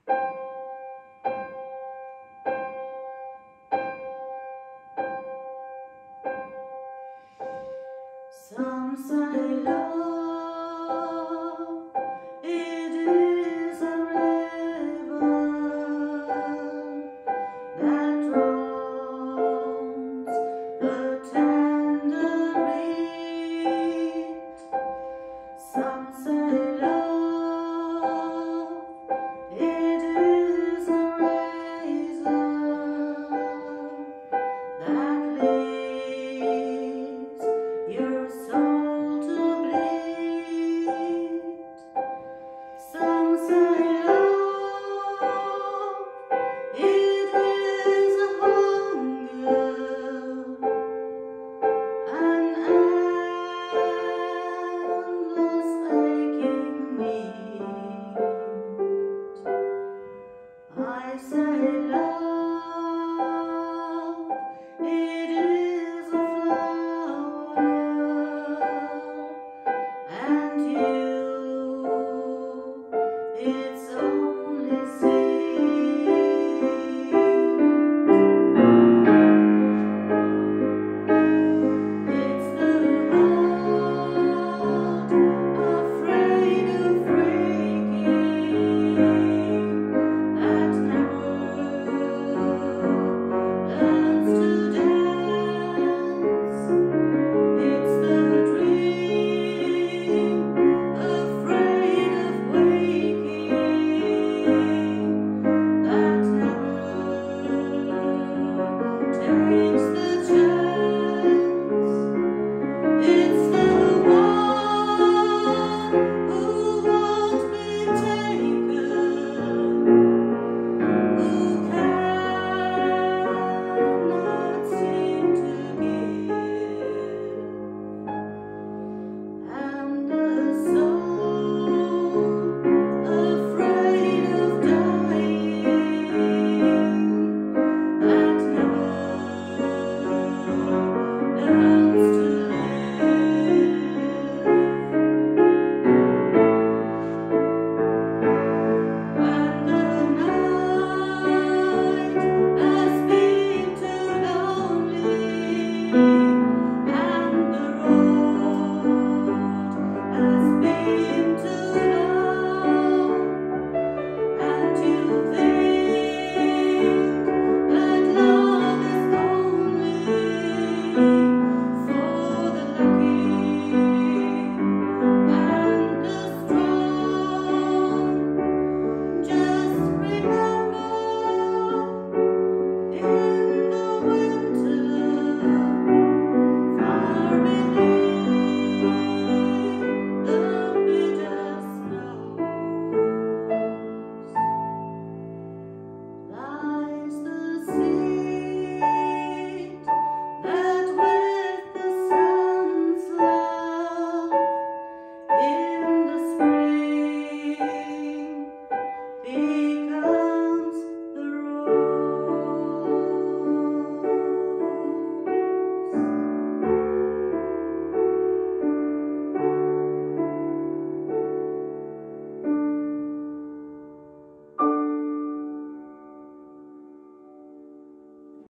Some say love, it is a river that drowns the tender reed. Some say love, it is a razor that leaves your soul to bleed. Some say love, it is a hunger, an endless aching need. I say love, it is a flower, and you, it's only